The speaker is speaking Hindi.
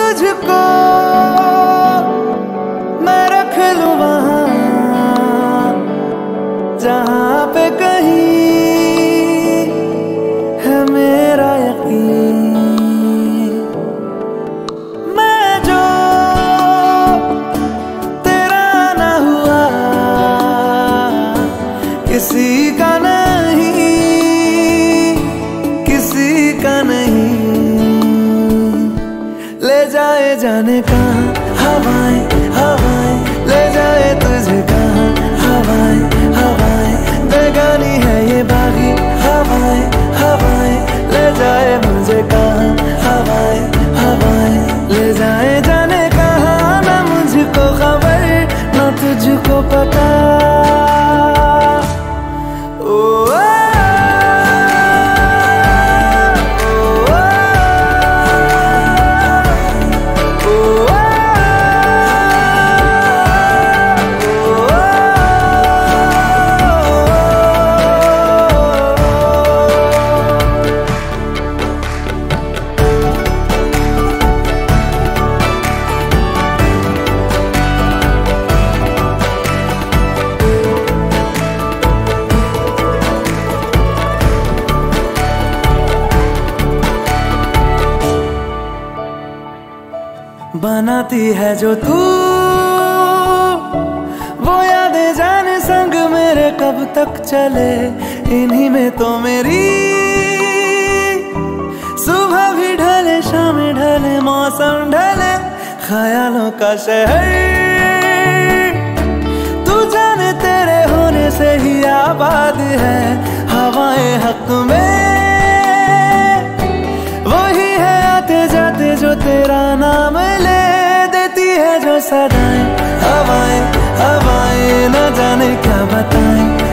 तुझको मैं रख लूं वहां जहां पे कहीं है मेरा यकीन। मैं जो तेरा ना हुआ किसी का नहीं, किसी का नहीं। ले जाए जाने कहाँ हवाएं हवाएं, ले जाए तुझे कहाँ हवाएं हवाएं। बेगानी है ये बागी हवाएं हवाएं, ले जाए मुझे कहाँ हवाएं हवाएं। ले जाए जाने कहाँ, ना मुझको खबर ना तुझको पता। बनाती है जो तू वो यादें जाने संग मेरे कब तक चले। इन्हीं में तो मेरी सुबह भी ढले शाम ढले मौसम ढले। ख्यालों का शहर तू जाने तेरे होने से ही आबाद है। हवाएं हक में वही है आते जाते जो तेरा नाम ले देती है जो सदाएं। हवाएं हवाएं न जाने क्या बताएं।